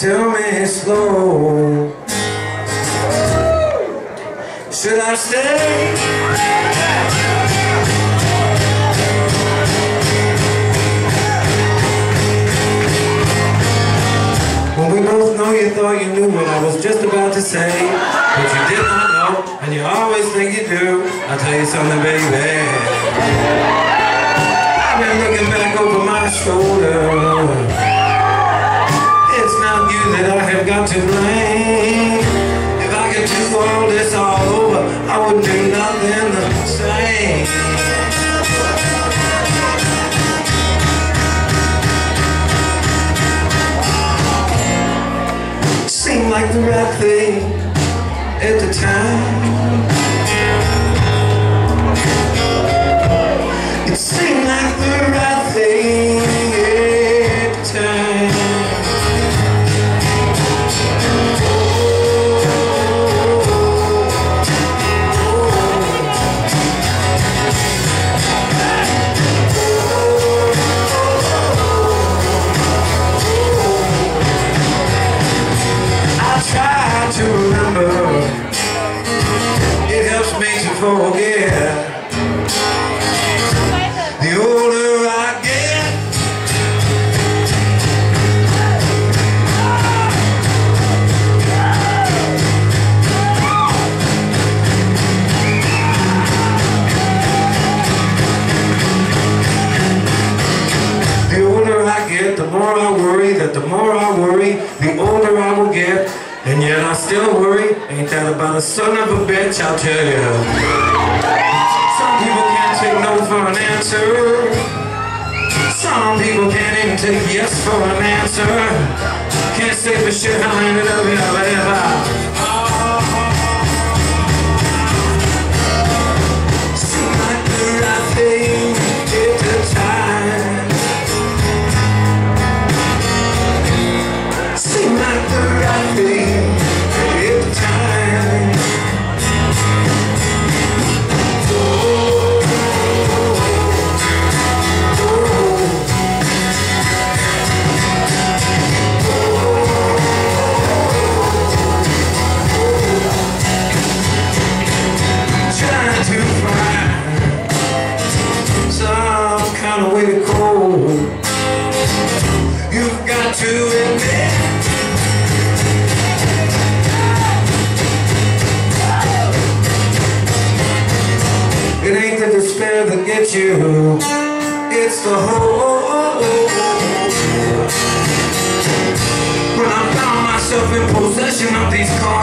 Tell me slow, should I stay? Well, we both know you thought you knew what I was just about to say, but you did not know, and you always think you do. I'll tell you something, baby. I've been looking back over my shoulder. It's not you that I have got to blame. If I could do all this all over, I would do nothing the same. Seemed like the right thing at the time. It seemed like the right thing at the time. To remember, it helps me to forget. The older I get, the more I worry, that the more I worry, the older I will get. And yet I still worry. Ain't that about a son of a bitch, I'll tell you. Some people can't take no for an answer. Some people can't even take yes for an answer. Can't say for sure how I ended up here, but if seemed like the right thing at the time. Seemed like the right thing. You've got to admit, it ain't the despair that gets you, it's the hope. When I found myself in possession of these cards,